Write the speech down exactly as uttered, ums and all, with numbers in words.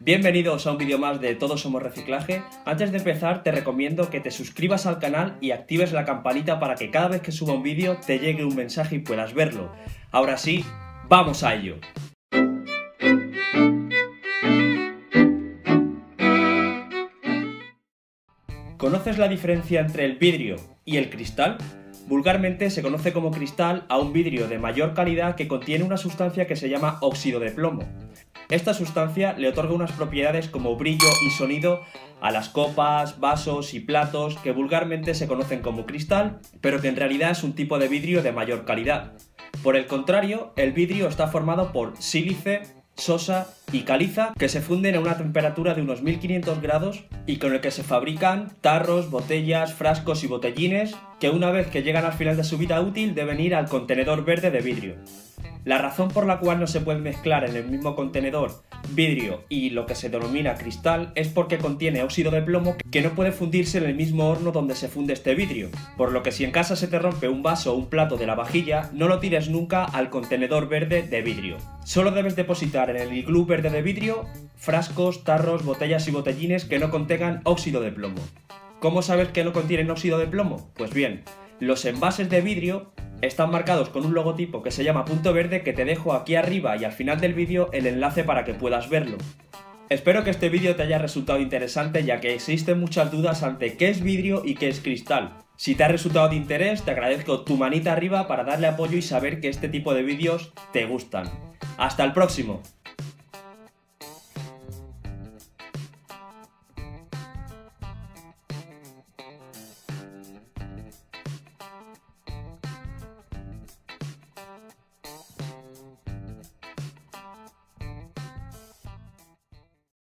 Bienvenidos a un vídeo más de Todos Somos Reciclaje. Antes de empezar te recomiendo que te suscribas al canal y actives la campanita para que cada vez que suba un vídeo te llegue un mensaje y puedas verlo. Ahora sí, ¡vamos a ello! ¿Conoces la diferencia entre el vidrio y el cristal? Vulgarmente se conoce como cristal a un vidrio de mayor calidad que contiene una sustancia que se llama óxido de plomo. Esta sustancia le otorga unas propiedades como brillo y sonido a las copas, vasos y platos que vulgarmente se conocen como cristal, pero que en realidad es un tipo de vidrio de mayor calidad. Por el contrario, el vidrio está formado por sílice, sosa y caliza que se funden a una temperatura de unos mil quinientos grados y con el que se fabrican tarros, botellas, frascos y botellines que una vez que llegan al final de su vida útil deben ir al contenedor verde de vidrio. La razón por la cual no se puede mezclar en el mismo contenedor vidrio y lo que se denomina cristal es porque contiene óxido de plomo que no puede fundirse en el mismo horno donde se funde este vidrio, por lo que si en casa se te rompe un vaso o un plato de la vajilla, no lo tires nunca al contenedor verde de vidrio. Solo debes depositar en el iglú verde de vidrio frascos, tarros, botellas y botellines que no contengan óxido de plomo. ¿Cómo sabes que no contienen óxido de plomo? Pues bien, los envases de vidrio están marcados con un logotipo que se llama punto verde que te dejo aquí arriba y al final del vídeo el enlace para que puedas verlo. Espero que este vídeo te haya resultado interesante ya que existen muchas dudas ante qué es vidrio y qué es cristal. Si te ha resultado de interés te agradezco tu manita arriba para darle apoyo y saber que este tipo de vídeos te gustan. ¡Hasta el próximo!